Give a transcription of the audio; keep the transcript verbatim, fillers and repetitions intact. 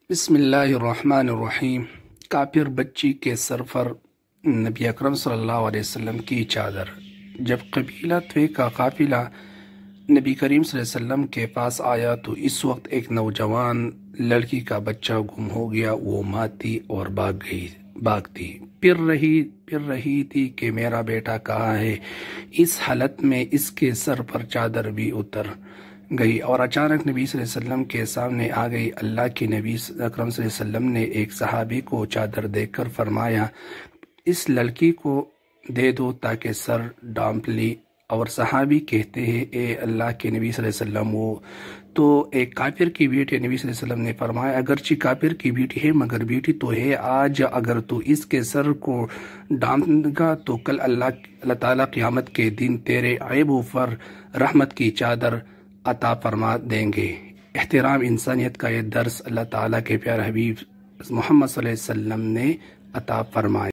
بسم اللہ الرحمن الرحیم۔ کافر بچی کے سر پر نبی اکرم صلی اللہ علیہ وسلم کی چادر۔ جب قبیلہ طوے کا قافلہ نبی کریم صلی اللہ علیہ وسلم کے پاس آیا تو اس وقت ایک نوجوان لڑکی کا بچہ گم ہو گیا۔ وہ ماتی اور بھاگ گئی بھاگتی پھر رہی پھر رہی تھی کہ میرا بیٹا کہاں ہے۔ اس حالت میں اس کے سر پر چادر بھی اتر گئی اور اچانک نبی صلی اللہ علیہ وسلم کے سامنے آ گئی۔ اللہ کے نبی اکرم صلی اللہ علیہ وسلم نے ایک صحابی کو چادر دیکھ کر فرمایا، اس لڑکی کو دے دو تاکہ سر ڈھانپ لی۔ اور صحابی کہتے ہیں، اے اللہ کے نبی صلی اللہ علیہ وسلم، وہ تو ایک کافر کی بیٹی۔ نبی صلی اللہ علیہ وسلم نے فرمایا، اگرچہ کافر کی بیٹی ہے مگر بیٹی تو ہے۔ آج اگر تو اس کے سر کو ڈھانپ گا تو کل اللہ اللہ تعالیٰ قیامت کے دن تیرے عیبوں پر رحمت کی چادر عطا فرما دیں گے۔ احترام انسانیت کا یہ درس اللہ تعالیٰ کے پیارے حبیب محمد صلی اللہ علیہ وسلم نے عطا فرمایا۔